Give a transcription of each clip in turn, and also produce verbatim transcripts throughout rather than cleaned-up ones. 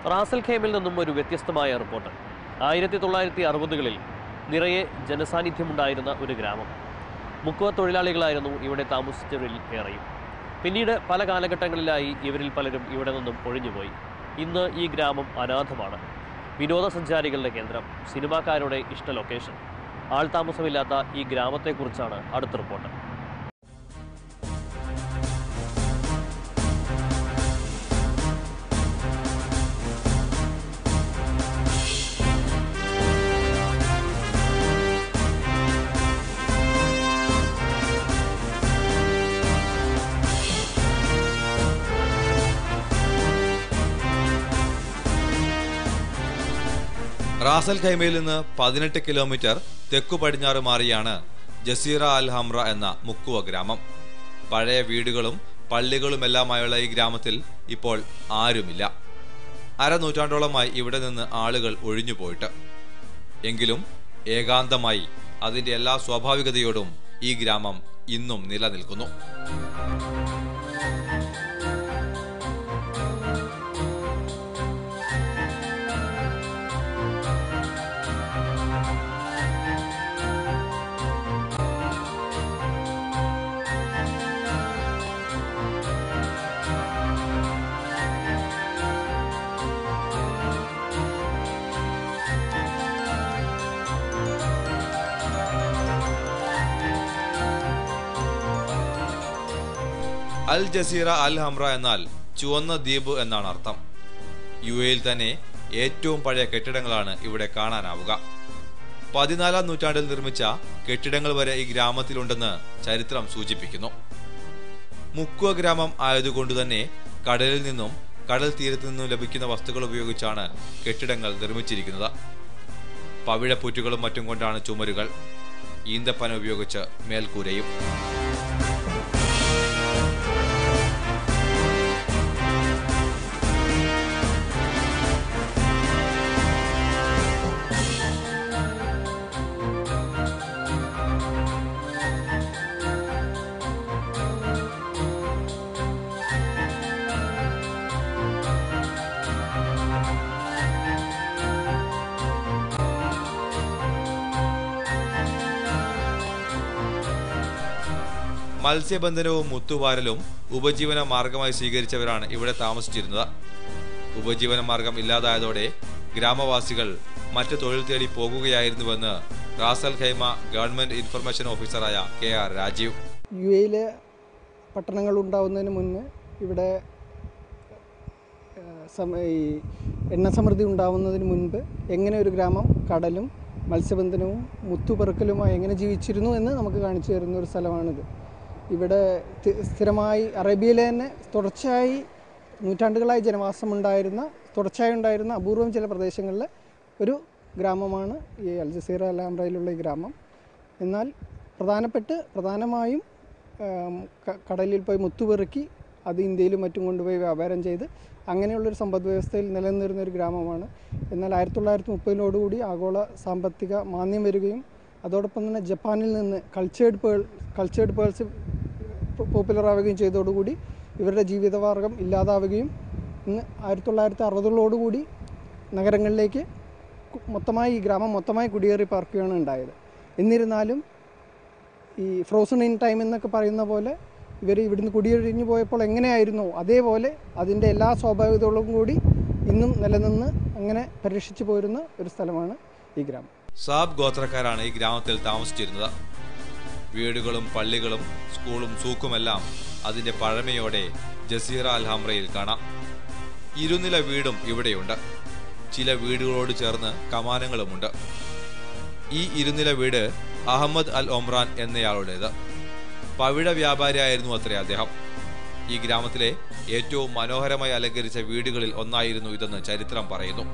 Ras al ഖൈമിൽ നിന്നും ഒരു വ്യത്യസ്തമായ റിപ്പോർട്ട്. ആയിരത്തി തൊള്ളായിരത്തി അറുപതുകളിൽ നിറയെ ജനസാന്നിധ്യമുണ്ടായിരുന്ന ഒരു ഗ്രാമം. മുക്കുവ തൊഴിലാളികളായിരുന്നു ഇവിടെ താമസിച്ചവരിൽ ഏറെയും. പിന്നീട് പല കാലഘട്ടങ്ങളിലായി ഇവരിൽ പലരും ഇവിടെ നിന്നും ഒഴിഞ്ഞുപോയി. ഇന്ന് ഈ ഗ്രാമം അനാഥമാണ്. വിനോദസഞ്ചാരികളുടെ കേന്ദ്രം, സിനിമാക്കാരുടെ ഇഷ്ട ലൊക്കേഷൻ. ആൾതാമസമില്ലാത്ത ഈ ഗ്രാമത്തെക്കുറിച്ചാണ് അടുത്ത റിപ്പോർട്ട്. റാസൽ ഖൈമയിൽ നിന്ന് പതിനെട്ട് കിലോമീറ്റർ തെക്കു പടിഞ്ഞാറ് മാറിയാണ് ജസീറ അൽ ഹംറ എന്ന മുക്കുവ ഗ്രാമം. പഴയ വീടുകളും പള്ളികളുമെല്ലാമായുള്ള ഈ ഗ്രാമത്തിൽ ഇപ്പോൾ ആരുമില്ല. അരനൂറ്റാണ്ടോളമായി ഇവിടെ നിന്ന് ആളുകൾ ഒഴിഞ്ഞുപോയിട്ട്. എങ്കിലും ഏകാന്തമായി അതിൻ്റെ എല്ലാ സ്വാഭാവികതയോടും ഈ ഗ്രാമം ഇന്നും നിലനിൽക്കുന്നു. അൽ ജസീറ അൽ ഹംറ എന്നാൽ ചുവന്ന ദ്വീപ് എന്നാണ് അർത്ഥം. യു എയിൽ തന്നെ ഏറ്റവും പഴയ കെട്ടിടങ്ങളാണ് ഇവിടെ കാണാനാവുക. പതിനാലാം നൂറ്റാണ്ടിൽ നിർമ്മിച്ച കെട്ടിടങ്ങൾ വരെ ഈ ഗ്രാമത്തിലുണ്ടെന്ന് ചരിത്രം സൂചിപ്പിക്കുന്നു. മുക്കുവ ഗ്രാമം ആയതുകൊണ്ടുതന്നെ കടലിൽ നിന്നും കടൽ തീരത്തു നിന്നും ലഭിക്കുന്ന വസ്തുക്കൾ ഉപയോഗിച്ചാണ് കെട്ടിടങ്ങൾ നിർമ്മിച്ചിരിക്കുന്നത്. പവിഴപ്പൂറ്റുകളും മറ്റും കൊണ്ടാണ് ചുമരുകൾ, ഈന്തപ്പന ഉപയോഗിച്ച് മേൽക്കൂരയും. മത്സ്യബന്ധനവും മുത്തുവാരലും ഉപജീവന മാർഗമായി സ്വീകരിച്ചവരാണ് ഇവിടെ താമസിച്ചിരുന്നത്. ഉപജീവന മാർഗം ഇല്ലാതായതോടെ ഗ്രാമവാസികൾ മറ്റു തൊഴിൽ തേടി പോകുകയായിരുന്നുവെന്ന് റാസൽ ഖൈമ ഗവൺമെന്റ് ഇൻഫർമേഷൻ ഓഫീസറായ കെ ആർ രാജീവ്. യു എയിലെ പട്ടണങ്ങൾ ഉണ്ടാവുന്നതിന് മുന്നേ ഇവിടെ ഈ എണ്ണ സമൃദ്ധി ഉണ്ടാവുന്നതിന് മുൻപ് എങ്ങനെ ഒരു ഗ്രാമം കടലും മത്സ്യബന്ധനവും മുത്തുപെറുക്കലുമായി എങ്ങനെ ജീവിച്ചിരുന്നു എന്ന് നമുക്ക് കാണിച്ചു തരുന്ന ഒരു സ്ഥലമാണിത്. ഇവിടെ സ്ഥിരമായി അറേബ്യയിലെ തന്നെ തുടർച്ചയായി നൂറ്റാണ്ടുകളായി ജനവാസമുണ്ടായിരുന്ന തുടർച്ചയായി ഉണ്ടായിരുന്ന അപൂർവം ചില പ്രദേശങ്ങളിലെ ഒരു ഗ്രാമമാണ് ഈ അൽ ജസീറ അൽ ഹംറയിലുള്ള ഈ ഗ്രാമം. എന്നാൽ പ്രധാനപ്പെട്ട് പ്രധാനമായും കടലിൽ പോയി മുത്തുപെറുക്കി അത് ഇന്ത്യയിലും മറ്റും കൊണ്ടുപോയി വ്യാപാരം ചെയ്ത് അങ്ങനെയുള്ളൊരു സമ്പദ് വ്യവസ്ഥയിൽ നിലനിന്നിരുന്ന ഒരു ഗ്രാമമാണ്. എന്നാൽ ആയിരത്തി തൊള്ളായിരത്തി മുപ്പതിനോടുകൂടി ആഗോള സാമ്പത്തിക മാന്ദ്യം വരികയും അതോടൊപ്പം തന്നെ ജപ്പാനിൽ നിന്ന് cultured pearl cultured pearls popular ആവുകയും ചെയ്തതോടുകൂടി ഇവരുടെ ജീവിതമാർഗം ഇല്ലാതാവുകയും ഇന്ന് ആയിരത്തി തൊള്ളായിരത്തി അറുപതുകളോടുകൂടി നഗരങ്ങളിലേക്ക് മൊത്തമായി ഈ ഗ്രാമം മൊത്തമായി കുടിയേറി പാർക്കുകയാണ് ഉണ്ടായത്. എന്നിരുന്നാലും ഈ ഫ്രോസൺ ഇൻ ടൈം എന്നൊക്കെ പറയുന്ന പോലെ ഇവർ ഇവിടുന്ന് കുടിയൊഴിഞ്ഞു പോയപ്പോൾ എങ്ങനെയായിരുന്നോ അതേപോലെ അതിൻ്റെ എല്ലാ സ്വാഭാവികതകളും കൂടി ഇന്നും നിലനിന്ന് അങ്ങനെ പരിരക്ഷിച്ചു പോരുന്ന ഒരു സ്ഥലമാണ് ഈ ഗ്രാമം. സാബ് ഗോത്രക്കാരാണ് ഈ ഗ്രാമത്തിൽ താമസിച്ചിരുന്നത്. വീടുകളും പള്ളികളും സ്കൂളും സൂക്കുമെല്ലാം അതിന്റെ പഴമയോടെ ജസീറ അൽ ഹംറയിൽ കാണാം. ഇരുനില വീടും ഇവിടെയുണ്ട്. ചില വീടുകളോട് ചേർന്ന് കമാനങ്ങളുമുണ്ട്. ഈ ഇരുനില വീട് അഹമ്മദ് അൽ ഒമ്രാൻ എന്നയാളുടേത്. പവിഴ വ്യാപാരിയായിരുന്നു അത്രേ അദ്ദേഹം. ഈ ഗ്രാമത്തിലെ ഏറ്റവും മനോഹരമായി അലങ്കരിച്ച വീടുകളിൽ ഒന്നായിരുന്നു ഇതെന്ന് ചരിത്രം പറയുന്നു.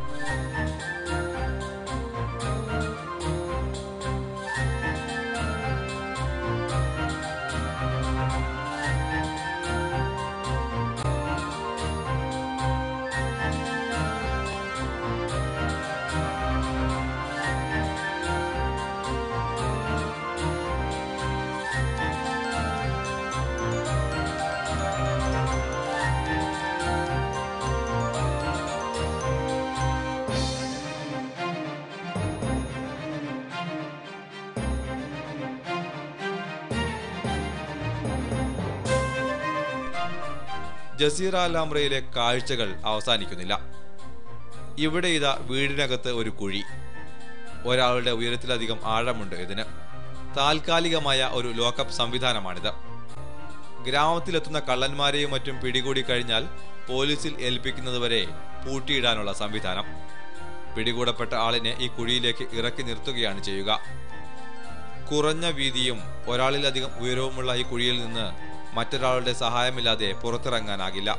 ജസീറ അൽ ഹംറയിലെ കാഴ്ചകൾ അവസാനിക്കുന്നില്ല. ഇവിടെ ഇതാ വീടിനകത്ത് ഒരു കുഴി. ഒരാളുടെ ഉയരത്തിലധികം ആഴമുണ്ട് ഇതിന്. താൽക്കാലികമായ ഒരു ലോക്കപ്പ് സംവിധാനമാണിത്. ഗ്രാമത്തിലെത്തുന്ന കള്ളന്മാരെയും മറ്റും പിടികൂടി കഴിഞ്ഞാൽ പോലീസിൽ ഏൽപ്പിക്കുന്നതുവരെ പൂട്ടിയിടാനുള്ള സംവിധാനം. പിടികൂടപ്പെട്ട ആളിനെ ഈ കുഴിയിലേക്ക് ഇറക്കി നിർത്തുകയാണ് ചെയ്യുക. കുറഞ്ഞ വീതിയും ഒരാളിലധികം ഉയരവുമുള്ള ഈ കുഴിയിൽ നിന്ന് മറ്റൊരാളുടെ സഹായമില്ലാതെ പുറത്തിറങ്ങാനാകില്ല.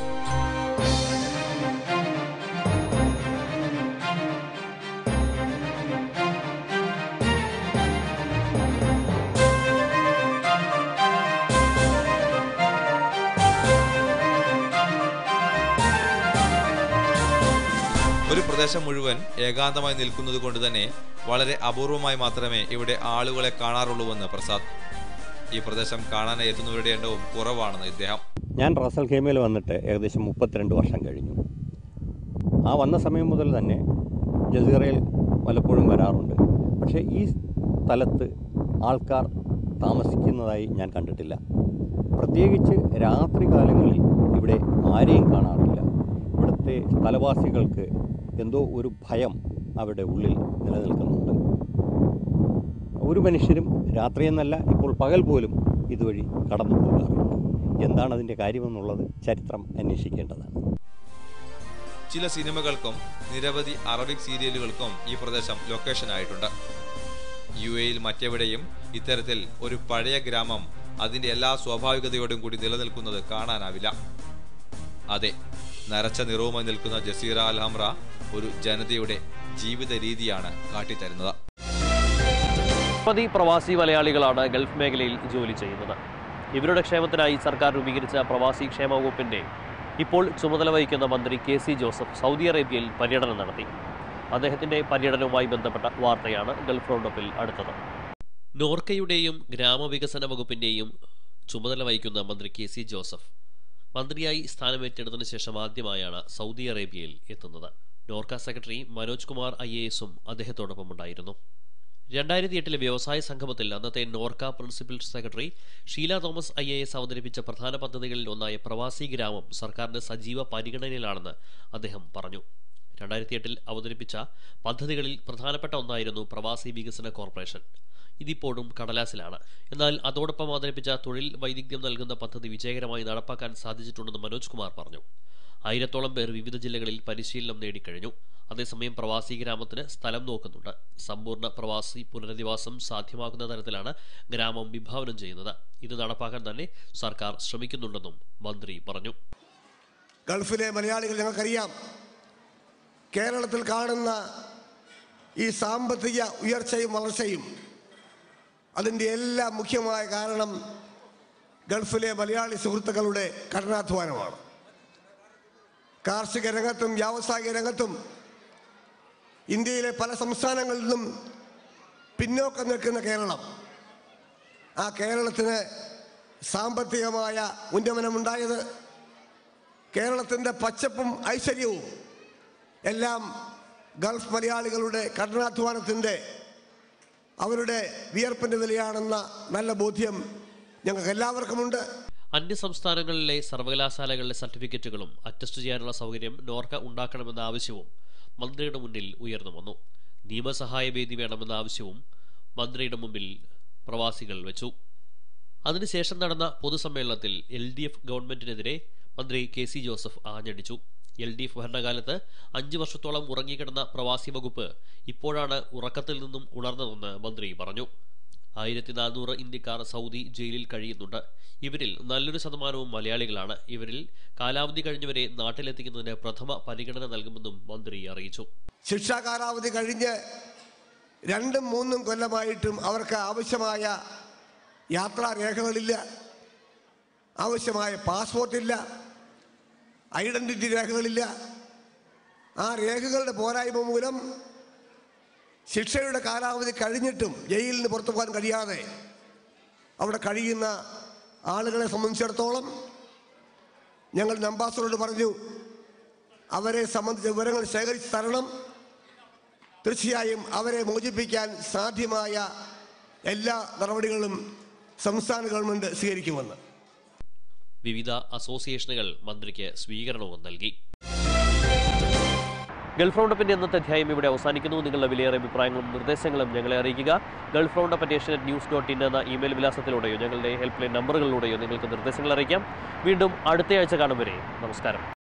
ഒരു പ്രദേശം മുഴുവൻ ഏകാന്തമായി നിൽക്കുന്നത് കൊണ്ട് തന്നെ വളരെ അപൂർവമായി മാത്രമേ ഇവിടെ ആളുകളെ കാണാറുള്ളൂവെന്ന് പ്രസാദ്. ഈ പ്രദേശം കാണാനായി എത്തുന്നവരുടെ എണ്ണവും കുറവാണെന്ന് ഇദ്ദേഹം. ഞാൻ റാസൽ ഖൈമയിൽ വന്നിട്ട് ഏകദേശം മുപ്പത്തിരണ്ട് വർഷം കഴിഞ്ഞു. ആ വന്ന സമയം മുതൽ തന്നെ ജസീറയിൽ പലപ്പോഴും വരാറുണ്ട്. പക്ഷേ ഈ സ്ഥലത്ത് ആൾക്കാർ താമസിക്കുന്നതായി ഞാൻ കണ്ടിട്ടില്ല. പ്രത്യേകിച്ച് രാത്രി കാലങ്ങളിൽ ഇവിടെ ആരെയും കാണാറില്ല. ഇവിടുത്തെ സ്ഥലവാസികൾക്ക് എന്തോ ഒരു ഭയം അവിടെ ഉള്ളിൽ നിലനിൽക്കുന്നുണ്ട്. ഒരു മനുഷ്യരും രാത്രിയെന്നല്ല ഇപ്പോൾ പകൽ പോലും ഇതുവഴി കടന്നു പോകാറുണ്ട്. എന്താണ് അതിൻ്റെ കാര്യമെന്നുള്ളത് ചരിത്രം അന്വേഷിക്കേണ്ടതാണ്. ചില സിനിമകൾക്കും നിരവധി അറബിക് സീരിയലുകൾക്കും ഈ പ്രദേശം ലൊക്കേഷൻ ആയിട്ടുണ്ട്. യു എയിൽ മറ്റെവിടെയും ഇത്തരത്തിൽ ഒരു പഴയ ഗ്രാമം അതിൻ്റെ എല്ലാ സ്വാഭാവികതയോടും കൂടി നിലനിൽക്കുന്നത് കാണാനാവില്ല. അതെ, നരച്ച നിറവുമായി നിൽക്കുന്ന ജസീറ അൽ ഹംറ ഒരു ജനതയുടെ ജീവിത രീതിയാണ് കാട്ടിത്തരുന്നത്. നിരവധി പ്രവാസി മലയാളികളാണ് ഗൾഫ് മേഖലയിൽ ജോലി ചെയ്യുന്നത്. ഇവരുടെ ക്ഷേമത്തിനായി സർക്കാർ രൂപീകരിച്ച പ്രവാസി ക്ഷേമ വകുപ്പിന്റെ ഇപ്പോൾ ചുമതല വഹിക്കുന്ന മന്ത്രി കെ സി ജോസഫ് സൗദി അറേബ്യയിൽ പര്യടനം നടത്തി. അദ്ദേഹത്തിന്റെ പര്യടനവുമായി ബന്ധപ്പെട്ട വാർത്തയാണ് ഗൾഫ് റൗണ്ടപ്പിൽ അടുത്തത്. നോർക്കയുടെയും ഗ്രാമവികസന വകുപ്പിന്റെയും ചുമതല വഹിക്കുന്ന മന്ത്രി കെ സി ജോസഫ് മന്ത്രിയായി സ്ഥാനമേറ്റെടുത്തതിനു ശേഷം ആദ്യമായാണ് സൗദി അറേബ്യയിൽ എത്തുന്നത്. NORKA secretary Manoj Kumar I A എസും അദ്ദേഹത്തോടൊപ്പം ഉണ്ടായിരുന്നു. രണ്ടായിരത്തി എട്ടിലെ വ്യവസായ സംഗമത്തിൽ അന്നത്തെ NORKA principal secretary Sheela Thomas I A S അവതരിപ്പിച്ച പ്രധാന പദ്ധതികളിൽ ഒന്നായ പ്രവാസി ഗ്രാമം സർക്കാരിന്റെ സജീവ പരിഗണനയിലാണെന്ന് അദ്ദേഹം പറഞ്ഞു. രണ്ടായിരത്തി എട്ടിൽ അവതരിപ്പിച്ച പദ്ധതികളിൽ പ്രധാനപ്പെട്ട ഒന്നായിരുന്നു പ്രവാസി വികസന കോർപ്പറേഷൻ. ഇതിപ്പോഴും കടലാസിലാണ്. എന്നാൽ അതോടൊപ്പം അവതരിപ്പിച്ച തൊഴിൽ വൈദഗ്ധ്യം നൽകുന്ന പദ്ധതി വിജയകരമായി നടപ്പാക്കാൻ സാധിച്ചിട്ടുണ്ടെന്ന് മനോജ് കുമാർ പറഞ്ഞു. ആയിരത്തോളം പേർ വിവിധ ജില്ലകളിൽ പരിശീലനം നേടിക്കഴിഞ്ഞു. അതേസമയം പ്രവാസി ഗ്രാമത്തിന് സ്ഥലം നോക്കുന്നുണ്ട്. സമ്പൂർണ്ണ പ്രവാസി പുനരധിവാസം സാധ്യമാക്കുന്ന തരത്തിലാണ് ഗ്രാമം വിഭാവനം ചെയ്യുന്നത്. ഇത് നടപ്പാക്കാൻ തന്നെ സർക്കാർ ശ്രമിക്കുന്നുണ്ടെന്നും മന്ത്രി പറഞ്ഞു. ഗൾഫിലെ മലയാളികൾ ഞങ്ങൾക്കറിയാം, കേരളത്തിൽ കാണുന്ന ഈ സാമ്പത്തിക ഉയർച്ചയും വളർച്ചയും അതിൻ്റെ എല്ലാം മുഖ്യമായ കാരണം ഗൾഫിലെ മലയാളി സുഹൃത്തുക്കളുടെ കഠിനാധ്വാനമാണ്. കാർഷിക രംഗത്തും വ്യാവസായിക രംഗത്തും ഇന്ത്യയിലെ പല സംസ്ഥാനങ്ങളിൽ നിന്നും പിന്നോക്കം നിൽക്കുന്ന കേരളം, ആ കേരളത്തിന് സാമ്പത്തികമായ ഉന്നമനമുണ്ടായത്, കേരളത്തിൻ്റെ പച്ചപ്പും ഐശ്വര്യവും എല്ലാം ഗൾഫ് മലയാളികളുടെ കഠിനാധ്വാനത്തിൻ്റെ അവരുടെ വിയർപ്പിൻ്റെ വിലയാണെന്ന നല്ല ബോധ്യം ഞങ്ങൾക്ക് എല്ലാവർക്കുമുണ്ട്. അന്യസംസ്ഥാനങ്ങളിലെ സർവകലാശാലകളിലെ സർട്ടിഫിക്കറ്റുകളും അറ്റസ്റ്റ് ചെയ്യാനുള്ള സൗകര്യം നോർക്ക ഉണ്ടാക്കണമെന്ന ആവശ്യവും മന്ത്രിയുടെ മുന്നിൽ ഉയർന്നു വന്നു. നിയമസഹായ വേദി വേണമെന്ന ആവശ്യവും മന്ത്രിയുടെ മുമ്പിൽ പ്രവാസികൾ വെച്ചു. അതിനുശേഷം നടന്ന പൊതുസമ്മേളനത്തിൽ എൽ ഡി എഫ് ഗവൺമെന്റിനെതിരെ മന്ത്രി കെ സി ജോസഫ് ആഞ്ഞടിച്ചു. എൽ ഡി എഫ് ഭരണകാലത്ത് അഞ്ചു വർഷത്തോളം ഉറങ്ങിക്കിടന്ന പ്രവാസി വകുപ്പ് ഇപ്പോഴാണ് ഉറക്കത്തിൽ നിന്നും ഉണർന്നതെന്ന് മന്ത്രി പറഞ്ഞു. ആയിരത്തി നാനൂറ് ഇന്ത്യക്കാർ സൗദി ജയിലിൽ കഴിയുന്നുണ്ട്. ഇവരിൽ നല്ലൊരു ശതമാനവും മലയാളികളാണ്. ഇവരിൽ കാലാവധി കഴിഞ്ഞവരെ നാട്ടിലെത്തിക്കുന്നതിന് പ്രഥമ പരിഗണന നൽകുമെന്നും മന്ത്രി അറിയിച്ചു. ശിക്ഷാ കാലാവധി കഴിഞ്ഞ് രണ്ടും മൂന്നും കൊല്ലമായിട്ടും അവർക്ക് ആവശ്യമായ യാത്രാ രേഖകളില്ല, ആവശ്യമായ പാസ്പോർട്ടില്ല, ഐഡന്റിറ്റി രേഖകളില്ല. ആ രേഖകളുടെ പോരായ്മ മൂലം ശിക്ഷയുടെ കാലാവധി കഴിഞ്ഞിട്ടും ജയിലിൽ നിന്ന് പുറത്തു പോകാൻ കഴിയാതെ അവിടെ കഴിയുന്ന ആളുകളെ സംബന്ധിച്ചിടത്തോളം ഞങ്ങൾ അംബാസഡറോട് പറഞ്ഞു, അവരെ സംബന്ധിച്ച വിവരങ്ങൾ ശേഖരിച്ച് തരണം. തീർച്ചയായും അവരെ മോചിപ്പിക്കാൻ സാധ്യമായ എല്ലാ നടപടികളും സംസ്ഥാന ഗവൺമെൻറ് സ്വീകരിക്കുമെന്ന്. വിവിധ അസോസിയേഷനുകൾ മന്ത്രിക്ക് സ്വീകരണവും നൽകി. ഗൾഫ് റൗണ്ടപ്പിന്റെ ഇന്നത്തെ അധ്യായം ഇവിടെ അവസാനിക്കുന്നു. നിങ്ങളുടെ വിലയേറെ അഭിപ്രായങ്ങളും നിർദ്ദേശങ്ങളും ഞങ്ങളെ അറിയിക്കുക. Gulf roundup at Asianet news dot in എന്ന ഇമെയിൽ വിലാസത്തിലൂടെയോ ഞങ്ങളുടെ ഹെൽപ്പ് ലൈൻ നമ്പറുകളിലൂടെയോ നിങ്ങൾക്ക് നിർദ്ദേശങ്ങൾ അറിയിക്കാം. വീണ്ടും അടുത്തയാഴ്ച കാണും വരെ നമസ്കാരം.